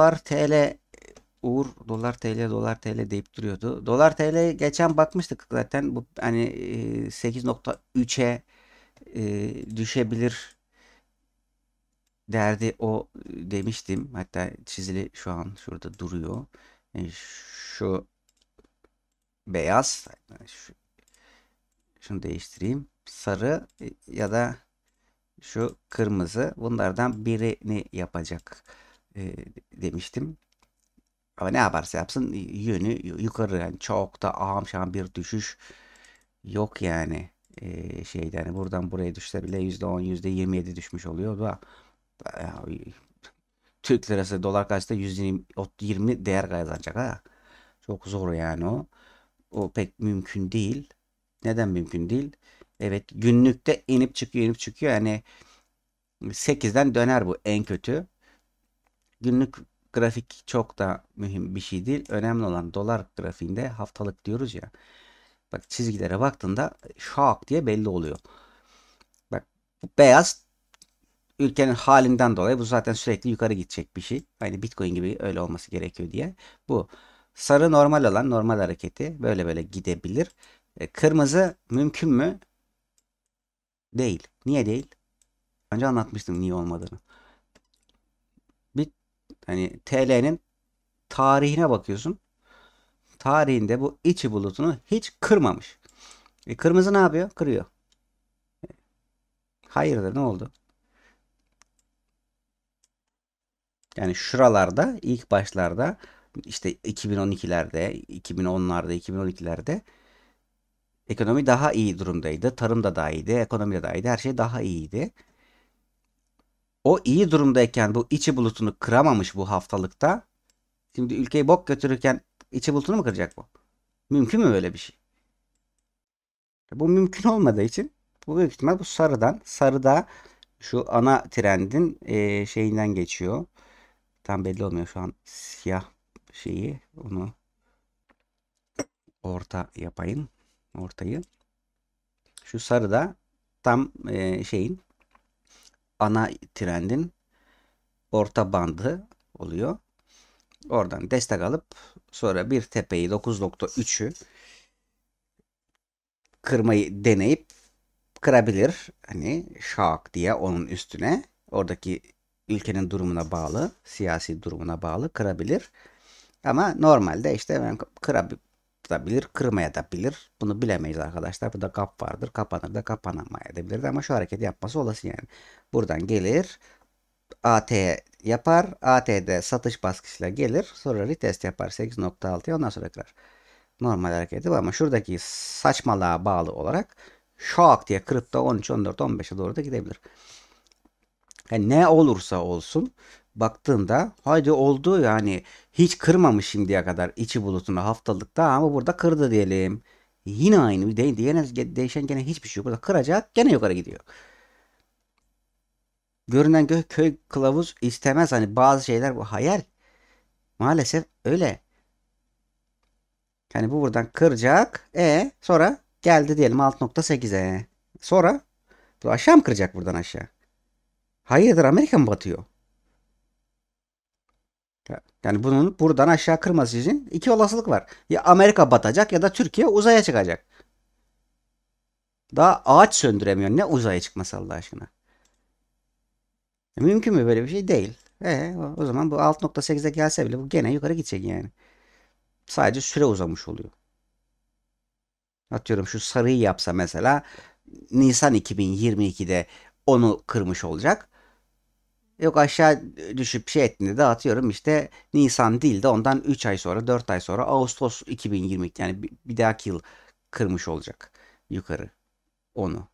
dolar TL Uğur dolar TL dolar TL deyip duruyordu. Dolar TL geçen bakmıştık zaten bu hani 8.3'e düşebilir derdi o demiştim. Hatta çizili şu an şurada duruyor. Şu beyaz şunu değiştireyim. Sarı ya da şu kırmızı bunlardan birini yapacak demiştim. Ama ne yaparsa yapsın yönü yukarı yani çok da ağam şahım bir düşüş yok yani. Şeyden hani buradan buraya düşse bile %10 %27 düşmüş oluyor da ya, Türk lirası dolar karşısında %20 değer kazanacak ha. Çok zor yani o. O pek mümkün değil. Neden mümkün değil? Evet günlükte inip çıkıyor inip çıkıyor. Yani 8'den döner bu en kötü. Günlük grafik çok da mühim bir şey değil. Önemli olan dolar grafiğinde haftalık diyoruz ya. Bak çizgilere baktığında şak diye belli oluyor. Bak bu beyaz ülkenin halinden dolayı bu zaten sürekli yukarı gidecek bir şey. Aynı Bitcoin gibi öyle olması gerekiyor diye. Bu sarı normal olan normal hareketi böyle böyle gidebilir. Kırmızı mümkün mü? Değil. Niye değil? Önce anlatmıştım niye olmadığını. Bir hani TL'nin tarihine bakıyorsun. Tarihinde bu içi bulutunu hiç kırmamış. Kırmızı ne yapıyor? Kırıyor. Hayırdır ne oldu? Yani şuralarda ilk başlarda işte 2012'lerde, 2010'larda, 2012'lerde ekonomi daha iyi durumdaydı. Tarım da daha iyiydi, ekonomi de daha iyiydi. Her şey daha iyiydi. O iyi durumdayken bu içi bulutunu kıramamış bu haftalıkta. Şimdi ülkeyi bok götürürken içi bulutunu mu kıracak bu? Mümkün mü böyle bir şey? Bu mümkün olmadığı için bu büyük ihtimal bu sarıda şu ana trendin şeyinden geçiyor. Tam belli olmuyor şu an siyah şeyi. Onu orta yapayım. Ortayı. Şu sarıda tam şeyin ana trendin orta bandı oluyor. Oradan destek alıp sonra bir tepeyi 9.3'ü kırmayı deneyip kırabilir. Hani şak diye onun üstüne oradaki ülkenin durumuna bağlı, siyasi durumuna bağlı kırabilir. Ama normalde işte ben kırabilir, kırmaya da bilir. Bunu bilemeyiz arkadaşlar. Bu da kap vardır. Kapanır da kapanamayabilir. Ama şu hareketi yapması olası yani. Buradan gelir. AT yapar. AT'de satış baskısıyla gelir. Sonra retest yapar 8.6'ya ondan sonra kırar. Normal hareketi bu ama şuradaki saçmalığa bağlı olarak şok diye kırıp da 13, 14, 15'e doğru da gidebilir. Yani ne olursa olsun baktığında haydi oldu yani hiç kırmamış şimdiye kadar içi bulutunu haftalıkta ama burada kırdı diyelim. Yine aynı değişen gene hiçbir şey yok. Burada kıracak gene yukarı gidiyor. Görünen köy kılavuz istemez hani bazı şeyler bu hayal. Maalesef öyle. Yani bu buradan kıracak. Sonra geldi diyelim 6.8'e. Sonra bu aşağı mı kıracak buradan aşağı? Hayırdır Amerika mı batıyor? Yani bunun buradan aşağı kırması için iki olasılık var. Ya Amerika batacak ya da Türkiye uzaya çıkacak. Daha ağaç söndüremiyor. Ne uzaya çıkması Allah aşkına? Mümkün mü böyle bir şey? Değil. O zaman bu 6.8'e gelse bile bu gene yukarı gidecek yani. Sadece süre uzamış oluyor. Atıyorum şu sarıyı yapsa mesela Nisan 2022'de onu kırmış olacak. Yok aşağı düşüp şey ettiğinde de atıyorum işte Nisan değil de ondan 3 ay sonra 4 ay sonra Ağustos 2022 yani bir dahaki yıl kırmış olacak yukarı onu.